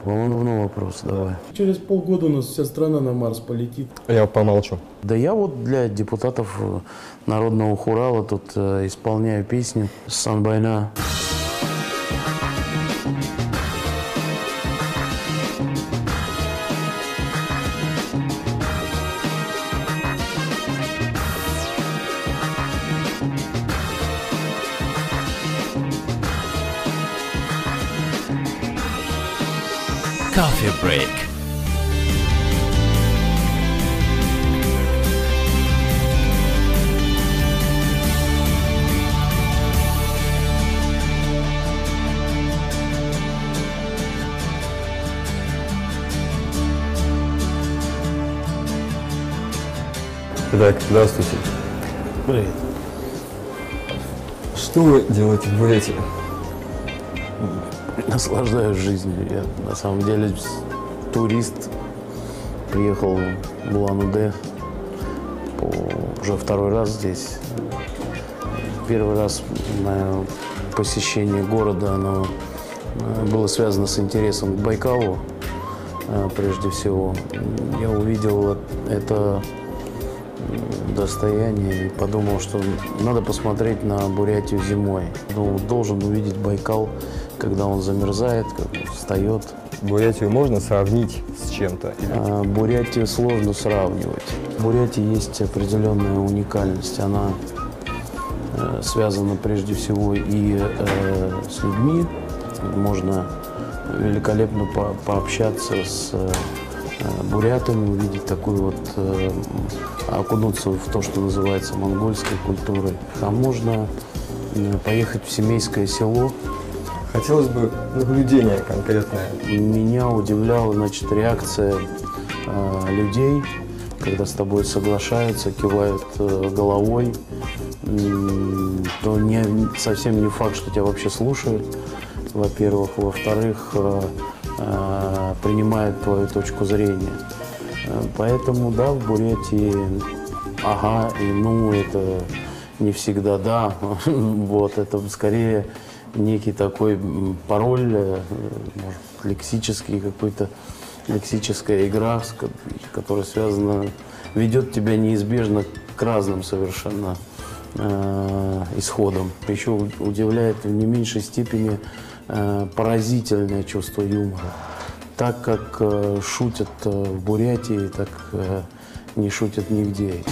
Волновной вопрос, давай. Через полгода у нас вся страна на Марс полетит. Я помолчу. Да я вот для депутатов Народного Хурала тут исполняю песню «Санбайна». Coffee break. Итак, здравствуйте. Привет. Что вы делаете в Бурятии? Наслаждаюсь жизнью. Я на самом деле турист. Приехал в Улан-Удэ уже второй раз здесь. Первый раз мое посещение города, оно было связано с интересом к Байкалу. Прежде всего, я увидел это достояние и подумал, что надо посмотреть на Бурятию зимой. Должен увидеть Байкал, когда он замерзает, как встает. Бурятию можно сравнить с чем-то? Бурятию сложно сравнивать. В Бурятии есть определенная уникальность. Она связана прежде всего и с людьми. Можно великолепно пообщаться с бурятами, увидеть такую вот, окунуться в то, что называется монгольской культурой. А можно поехать в семейское село. Хотелось бы наблюдение конкретное. Меня удивляла, значит, реакция людей, когда с тобой соглашаются, кивают головой. То совсем не факт, что тебя вообще слушают, во-первых. Во-вторых, принимают твою точку зрения. Поэтому, да, в Бурятии ага и ну, это не всегда да. Вот, это скорее некий такой пароль, может, лексический какой-то, лексическая игра, которая связана, ведет тебя неизбежно к разным совершенно исходам. Еще удивляет в не меньшей степени поразительное чувство юмора. Так как шутят в Бурятии, так не шутят нигде.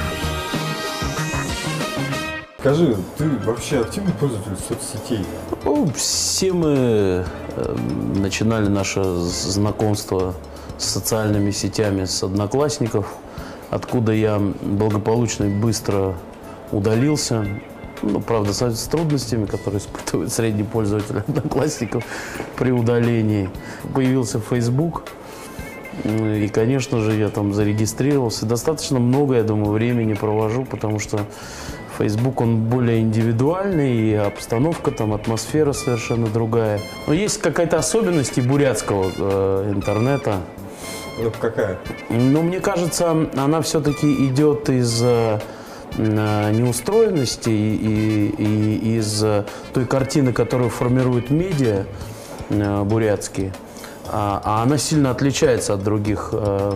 Скажи, ты вообще активный пользователь соцсетей? Ну, все мы начинали наше знакомство с социальными сетями с одноклассников, откуда я благополучно и быстро удалился. Ну, правда, с трудностями, которые испытывает средний пользователь одноклассников при удалении. Появился Facebook, и, конечно же, я там зарегистрировался. Достаточно много, я думаю, времени провожу, потому что Facebook, он более индивидуальный, и обстановка, там, атмосфера совершенно другая. Но есть какая-то особенность и бурятского интернета. Ну, какая? Но мне кажется, она все-таки идет из неустроенности и из той картины, которую формируют медиа бурятские. А она сильно отличается от других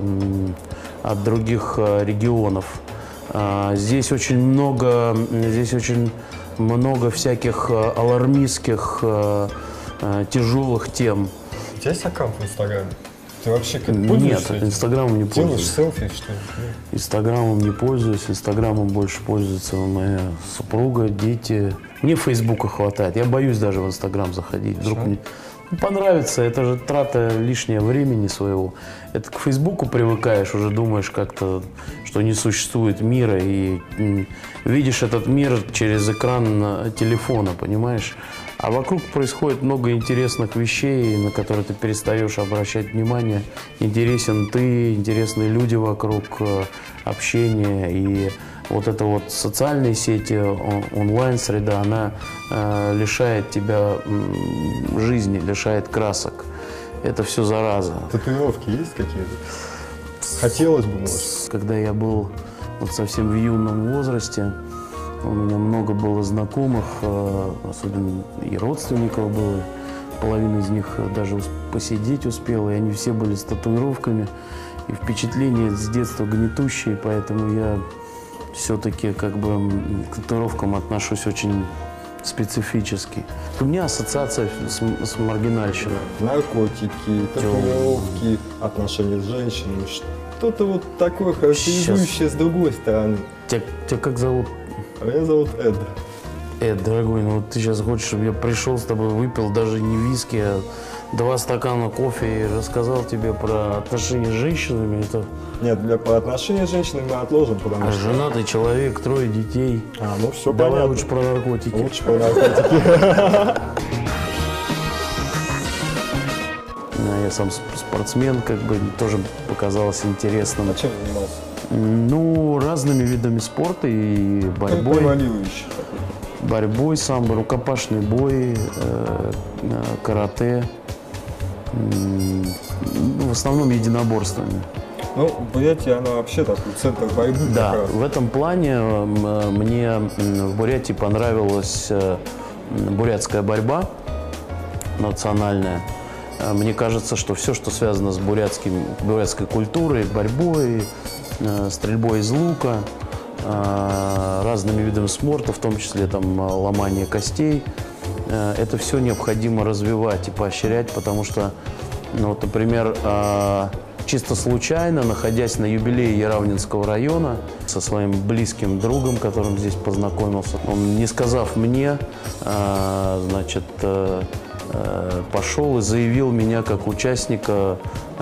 регионов. Здесь очень много всяких алармистских, тяжелых тем. У тебя есть аккаунт в Инстаграме? Ты вообще Нет, Инстаграмом не пользуюсь. Делаешь селфи, что ли? Инстаграмом не пользуюсь. Инстаграмом больше пользуется моя супруга, дети. Мне Фейсбука хватает. Я боюсь даже в Инстаграм заходить. Вдруг мне понравится. Это же трата лишнего времени своего. Это к Фейсбуку привыкаешь, уже думаешь как-то, что не существует мира. И видишь этот мир через экран телефона, понимаешь? А вокруг происходит много интересных вещей, на которые ты перестаешь обращать внимание. Интересен ты, интересные люди вокруг, общение. И вот эта вот социальные сети, онлайн-среда, она лишает тебя жизни, лишает красок. Это все зараза. Татуировки есть какие-то? Хотелось бы, может. Когда я был вот совсем в юном возрасте, у меня много было знакомых, особенно и родственников было, половина из них даже посидеть успела, и они все были с татуировками. И впечатления с детства гнетущие, поэтому я все-таки как бы к татуировкам отношусь очень специфически. У меня ассоциация с маргинальщиной. Наркотики, татуировки, отношения с женщинами. Что-то вот такое характеризующее с другой стороны. Тебя как зовут? Меня зовут Эд. Эд, дорогой, ну вот ты сейчас хочешь, чтобы я пришел с тобой, выпил даже не виски, а 2 стакана кофе и рассказал тебе про отношения с женщинами? Это... Нет, про отношения с женщинами мы отложим, потому что... Женатый человек, 3 детей. Ну все Давай понятно. лучше про наркотики. Лучше про наркотики. Я сам спортсмен, как бы тоже показалось интересным. А чем занимался? Ну, разными видами спорта и борьбой. Превалирующий. Борьбой, самбо, рукопашный бой, карате. В основном единоборствами. Ну, Бурятия, она вообще такой центр борьбы. Да, в этом плане мне в Бурятии понравилась бурятская борьба национальная. Мне кажется, что все, что связано с бурятской культурой, борьбой, стрельбой из лука, разными видами спорта, в том числе там ломание костей, это все необходимо развивать и поощрять, потому что, ну, вот, например, чисто случайно, находясь на юбилее Яравнинского района со своим близким другом, которым здесь познакомился, он, не сказав мне, значит, пошел и заявил меня как участника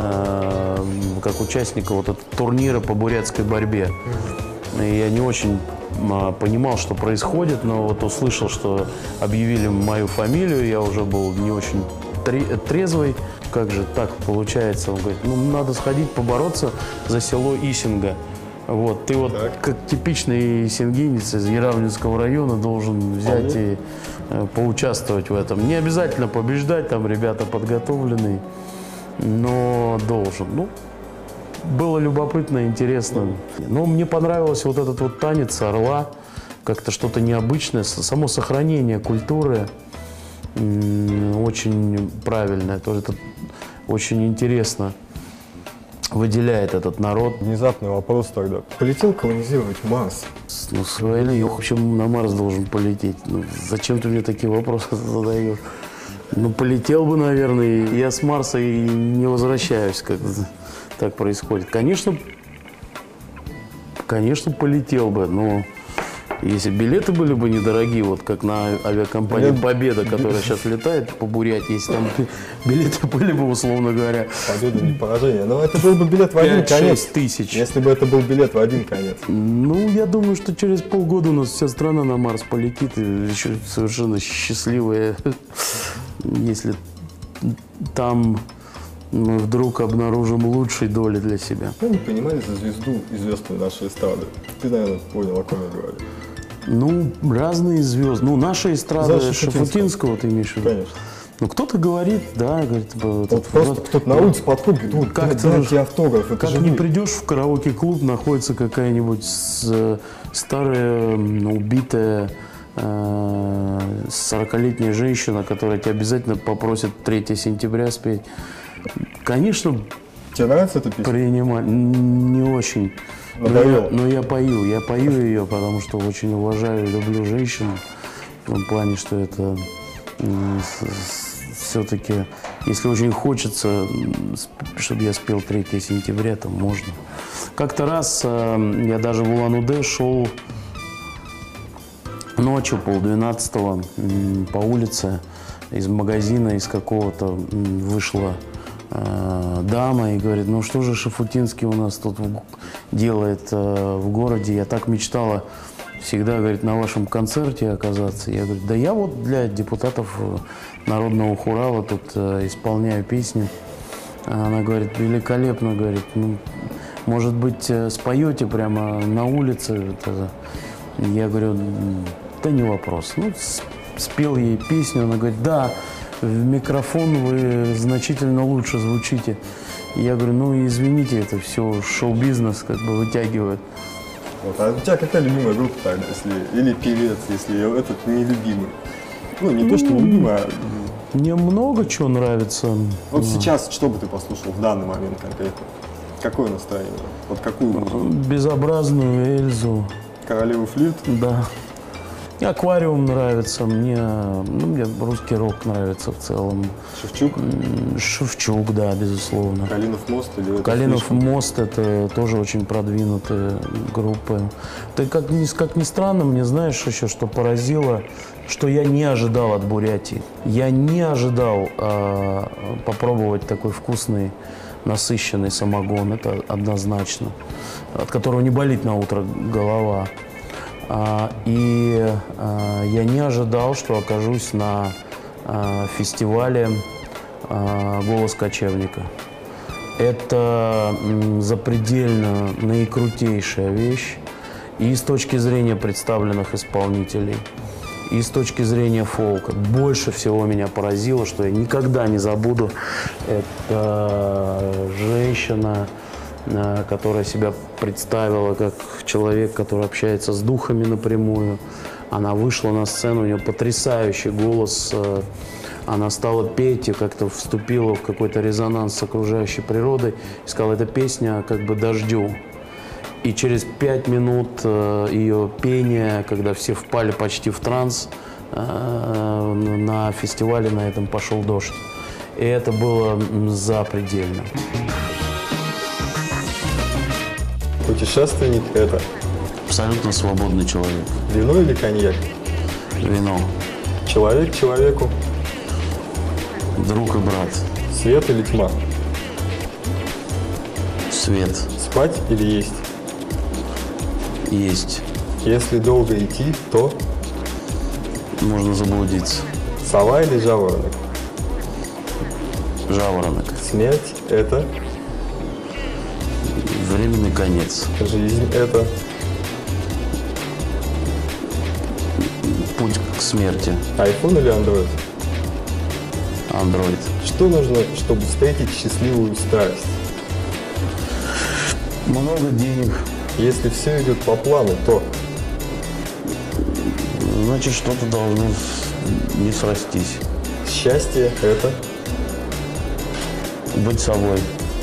вот этого турнира по бурятской борьбе. И я не очень понимал, что происходит, но вот услышал, что объявили мою фамилию, я уже был не очень трезвый. Как же так получается? Он говорит, ну, надо сходить побороться за село Исинга. Вот, ты вот как типичный исингинец из Яравнинского района должен взять и поучаствовать в этом. Не обязательно побеждать, там ребята подготовленные, но должен. Ну, было любопытно, интересно. Но мне понравился вот этот вот танец орла, как-то что-то необычное, само сохранение культуры очень правильное, тоже это очень интересно выделяет этот народ. Внезапный вопрос тогда. Полетел колонизировать Марс? Ну, с войны я вообще на Марс должен полететь. Ну, зачем ты мне такие вопросы задаешь? Ну, полетел бы, наверное, я с Марса и не возвращаюсь, как так происходит. Конечно, полетел бы, но если билеты были бы недорогие, вот как на авиакомпании «Победа», которая сейчас летает по Бурятии, если там билеты были бы, условно говоря... Победа, не поражение. Но это был бы билет в один конец. 5-6 тысяч. Если бы это был билет в один конец. Ну, я думаю, что через полгода у нас вся страна на Марс полетит, и еще совершенно счастливая, если там мы вдруг обнаружим лучшие доли для себя. Мы не понимали за звезду известную нашей эстрады. Ты, наверное, понял, о ком я говорю. Ну, разные звезды. Ну, наша эстрада Шафутинского, ты имеешь в виду? Конечно. Ну, кто-то говорит, да, говорит... Вот просто кто-то на улице подходит, говорит, как дайте автограф. Это как же не вы. придешь в караоке-клуб, находится какая-нибудь старая, убитая 40-летняя женщина, которая тебя обязательно попросит 3 сентября спеть. Конечно, Тебе нравится эта песня? принимать не очень. Но я пою ее, потому что очень уважаю и люблю женщину. В том плане, что это все-таки, если очень хочется, чтобы я спел 3 сентября, то можно. Как-то раз я даже в Улан-Удэ шел ночью, 11:30, по улице, из магазина, из какого-то вышла дама и говорит, ну что же Шафутинский у нас тут делает в городе? Я так мечтала всегда, говорит, на вашем концерте оказаться. Я говорю, да я вот для депутатов Народного Хурала тут исполняю песни. Она говорит, великолепно, говорит, ну, может быть, споете прямо на улице? Я говорю, да не вопрос. Ну, спел ей песню, она говорит, да, в микрофон вы значительно лучше звучите. Я говорю, ну извините, это все шоу-бизнес как бы вытягивает. Вот. А у тебя какая любимая группа тогда, или певец, если этот нелюбимый? Ну, не то, что любимый, а Мне много чего нравится. Вот сейчас что бы ты послушал в данный момент конкретно? Какое настроение? Вот какую музыку? Безобразную Эльзу. Королеву флирт? Да. Аквариум нравится, мне русский рок нравится в целом. Шевчук? Шевчук, да, безусловно. Калинов мост? Или Калинов мост — это тоже очень продвинутые группы. Ты как ни странно, мне знаешь еще, что поразило, что я не ожидал от Бурятии. Я не ожидал попробовать такой вкусный, насыщенный самогон, это однозначно, от которого не болит на утро голова. И я не ожидал, что окажусь на фестивале «Голос кочевника». Это запредельно наикрутейшая вещь и с точки зрения представленных исполнителей, и с точки зрения фолка. Больше всего меня поразило, что я никогда не забуду, это женщина, которая себя представила как человек, который общается с духами напрямую. Она вышла на сцену, у нее потрясающий голос, она стала петь и как-то вступила в какой-то резонанс с окружающей природой и сказала, эта песня как бы дождю. И через 5 минут ее пения, когда все впали почти в транс, на фестивале на этом пошел дождь. И это было запредельно. Путешественник – это Абсолютно свободный человек. вино или коньяк? Вино. Человек человеку? Друг и брат. Свет или тьма? Свет. Спать или есть? Есть. Если долго идти, то Можно заблудиться. сова или жаворонок? Жаворонок. Смерть – это Временный конец. жизнь, это Путь к смерти. iPhone или Android? Андроид. Что нужно, чтобы встретить счастливую старость? Много денег. Если все идет по плану, то Значит, что-то должно не срастись. счастье – это Быть собой.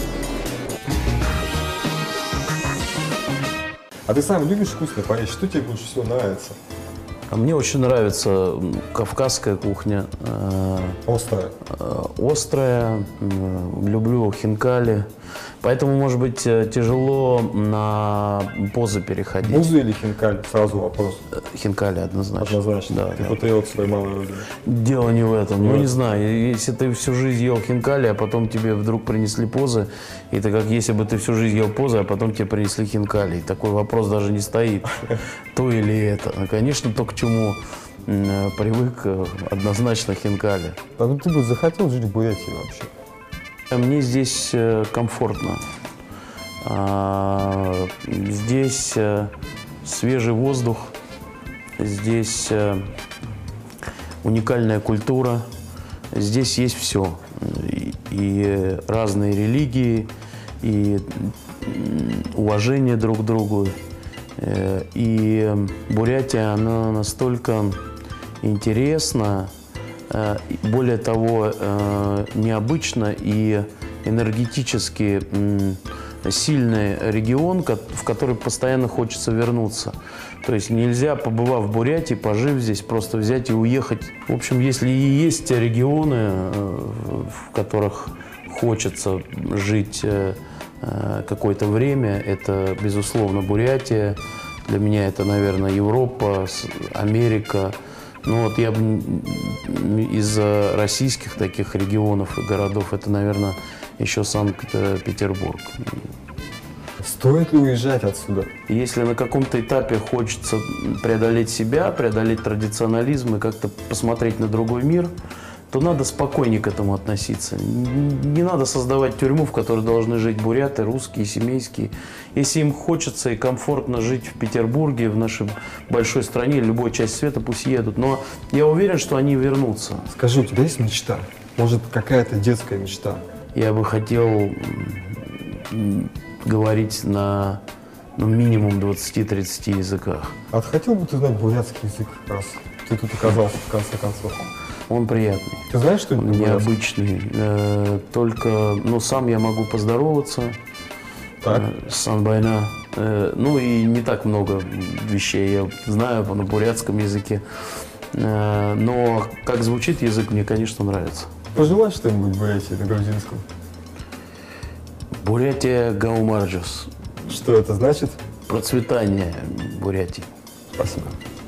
А ты сам любишь вкусно поесть? Что тебе больше всего нравится? А мне очень нравится кавказская кухня. Острое. Острая. Люблю хинкали. Поэтому, может быть, тяжело на позы переходить. Бузы или хинкаль? Сразу вопрос. Хинкали однозначно. Однозначно. Да, Ты да. патриот своей малой родины. Дело не в этом. Не в Ну, не этом. знаю, если ты всю жизнь ел хинкали, а потом тебе вдруг принесли позы, это как если бы ты всю жизнь ел позы, а потом тебе принесли хинкали. И такой вопрос даже не стоит, то или это. Ну, конечно, то, к чему привык, однозначно хинкали. А ну ты бы захотел жить в Бурятии вообще? Мне здесь комфортно. Здесь свежий воздух, здесь уникальная культура, здесь есть все. И разные религии, и уважение друг к другу. И Бурятия, она настолько интересна, более того, необычно и энергетически сильный регион, в который постоянно хочется вернуться. То есть нельзя, побывав в Бурятии, пожив здесь, просто взять и уехать. В общем, если и есть регионы, в которых хочется жить какое-то время, это, безусловно, Бурятия. Для меня это, наверное, Европа, Америка. Ну вот я из российских таких регионов и городов, это, наверное, еще Санкт-Петербург. Стоит ли уезжать отсюда? Если на каком-то этапе хочется преодолеть себя, преодолеть традиционализм и как-то посмотреть на другой мир, то надо спокойнее к этому относиться. Не надо создавать тюрьму, в которой должны жить буряты, русские, семейские. Если им хочется и комфортно жить в Петербурге, в нашей большой стране, любой части света, пусть едут. Но я уверен, что они вернутся. Скажи, у тебя есть мечта? Может, какая-то детская мечта? Я бы хотел говорить на минимум 20-30 языках. А ты хотел бы ты знать бурятский язык, раз ты тут оказался, в конце концов? Он приятный. Ты знаешь, что это Необычный. Только, сам я могу поздороваться. Так. Санбайна. Ну и не так много вещей я знаю на бурятском языке. Но как звучит язык, мне, конечно, нравится. Пожелай что-нибудь Бурятии на грузинском. Бурятия Гаумарджус. Что это значит? Процветание Бурятии. Спасибо.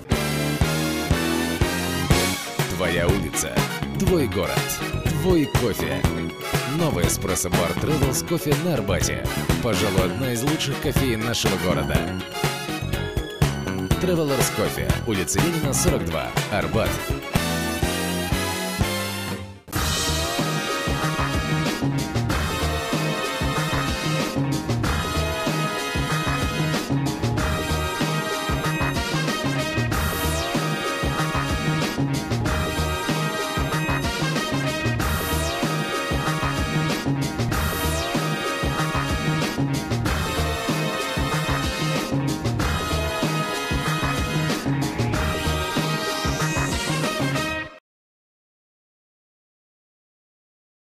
Твоя улица, твой город, твой кофе. Новый эспрессо-бар Travelers Кофе на Арбате. Пожалуй, одна из лучших кофеин нашего города. Travelers Кофе, улица Ленина, 42, Арбат.